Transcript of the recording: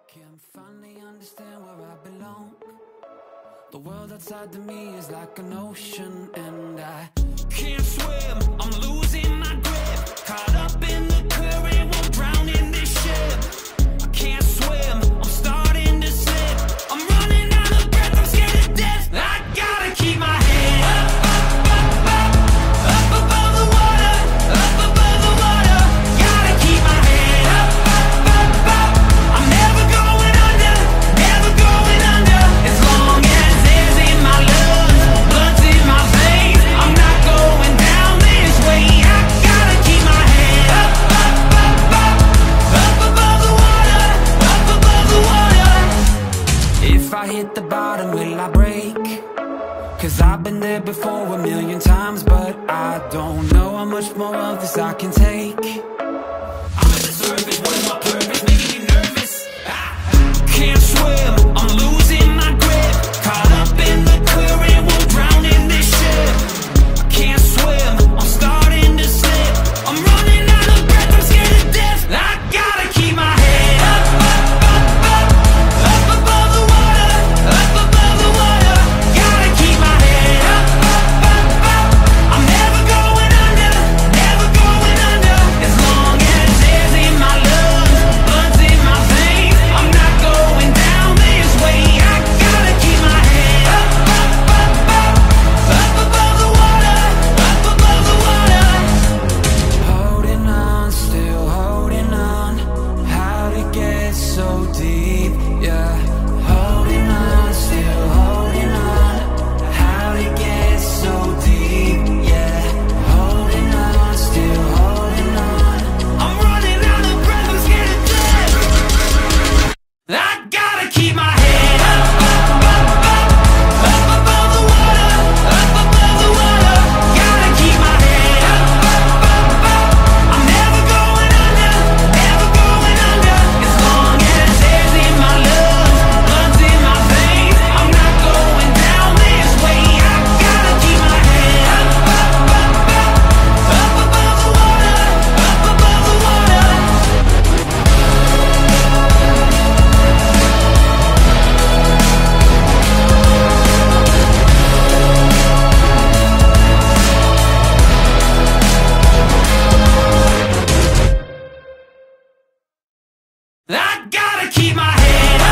can finally understand where I belong. The world outside to me is like an ocean, and I can't swim, I'm losing my grip. Caught up in the current, won't drown in this ship. I can't swim, I'm starting to slip. I'm running out of breath, I'm scared to death. I gotta keep my head up, up, up, up, up above the water, up above the water. Gotta keep my head up, up, up, up. I'm never going under, never going under. As long as air's in my lungs, blood's in my veins, I'm not going down this way. I gotta keep my head up, up, up, up, up above the water, up above the water. If I hit the bottom, will I break? 'Cause I've been there before a million times, but I don't know how much more of this I can take. I'm at the surface, what is my purpose? Making me nervous. I can't swim, I'm losing my grip. Caught up in the current, won't drown in this ship. I can't swim, I'm starting to slip. I'm running out of breath, I'm scared to death. I gotta keep my head up, up, up, up, up above the water, up above the water. Gotta keep my head up, up, up, up. I'm never going under, never going under. As long as air's in my lungs, blood's in my veins, I'm not going down this way. I gotta keep my head up, up, up, up, up above the water, up above the water. Holding on, still holding on. How'd it get so deep? Yeah. Holding on, still holding on. How'd it get so deep? Yeah. Holding on, still holding on. I'm running out of breath, I'm scared to death. I gotta keep my head up, up, up, up, up above the water, up above the water. Gotta keep my head up, up, up, up. I'm never going under, never going under. As long as air's in my lungs, blood's in my veins, I'm not going down this way. I gotta keep my head up, up, up, up, up above the water, up above the water. I gotta keep my head